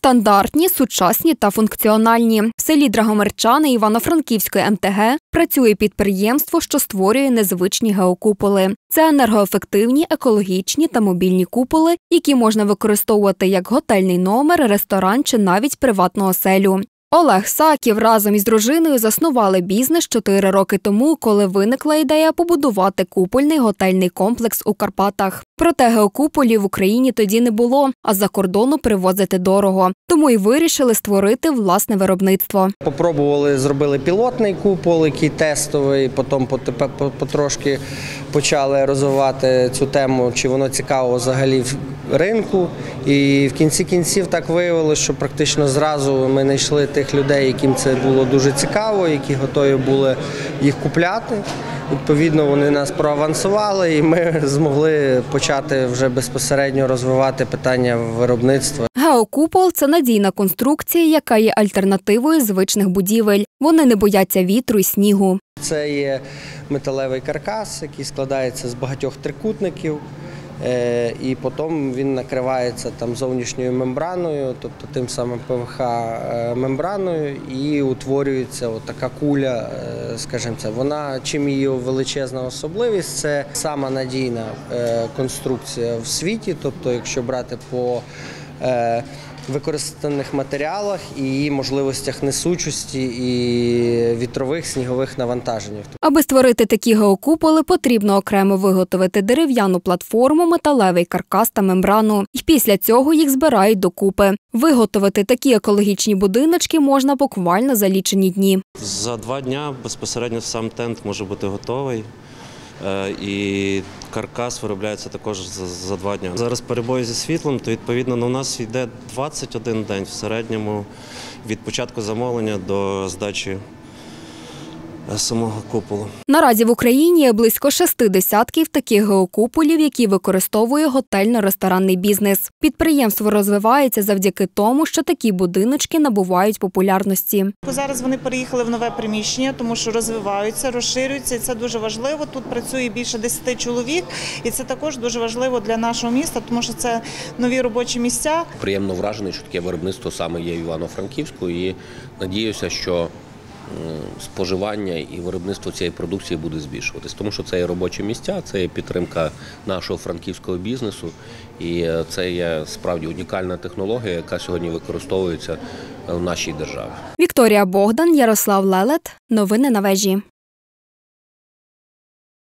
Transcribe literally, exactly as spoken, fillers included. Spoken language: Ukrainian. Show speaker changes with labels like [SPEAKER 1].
[SPEAKER 1] Стандартні, сучасні та функціональні. В селі Драгомирчани Івано-Франківської ем те ге працює підприємство, що створює незвичні геокуполи. Це енергоефективні, екологічні та мобільні куполи, які можна використовувати як готельний номер, ресторан чи навіть приватну оселю. Олег Саків разом із дружиною заснували бізнес чотири роки тому, коли виникла ідея побудувати купольний готельний комплекс у Карпатах. Проте геокуполів в Україні тоді не було, а з-за кордону привозити дорого. Тому і вирішили створити власне виробництво.
[SPEAKER 2] Попробували, зробили пілотний купол, який тестовий, потім потрошки почали розвивати цю тему, чи воно цікаво взагалі ринку. І в кінці кінців так виявилося, що практично зразу ми знайшли тих людей, яким це було дуже цікаво, які готові були їх купляти. Відповідно, вони нас проавансували і ми змогли почати вже безпосередньо розвивати питання виробництва.
[SPEAKER 1] Геокупол – це надійна конструкція, яка є альтернативою звичних будівель. Вони не бояться вітру і снігу.
[SPEAKER 2] Це є металевий каркас, який складається з багатьох трикутників. І потім він накривається там зовнішньою мембраною, тобто тим самим пе ве ха мембраною, і утворюється така куля, скажімо це. Вона, чим її величезна особливість, це сама надійна конструкція в світі, тобто якщо брати по використаних матеріалах і її можливостях несучості і вітрових, снігових навантажень.
[SPEAKER 1] Аби створити такі геокуполи, потрібно окремо виготовити дерев'яну платформу, металевий каркас та мембрану. І після цього їх збирають докупи. Виготовити такі екологічні будиночки можна буквально за лічені дні.
[SPEAKER 3] За два дні безпосередньо сам тент може бути готовий. І каркас виробляється також за два дні. Зараз перебої зі світлом, то відповідно у нас йде двадцять один день в середньому від початку замовлення до здачі самого куполу.
[SPEAKER 1] Наразі в Україні є близько шести десятків таких геокуполів, які використовує готельно-ресторанний бізнес. Підприємство розвивається завдяки тому, що такі будиночки набувають популярності.
[SPEAKER 4] Зараз вони переїхали в нове приміщення, тому що розвиваються, розширюються, і це дуже важливо. Тут працює більше десяти чоловік, і це також дуже важливо для нашого міста, тому що це нові робочі місця.
[SPEAKER 5] Приємно вражений, що таке виробництво саме є в Івано-Франківську, і надіюся, що споживання і виробництво цієї продукції буде збільшуватись, тому що це є робочі місця, це є підтримка нашого франківського бізнесу, і це є справді унікальна технологія, яка сьогодні використовується в нашій державі.
[SPEAKER 1] Вікторія Богдан, Ярослав Лелет. Новини на вежі.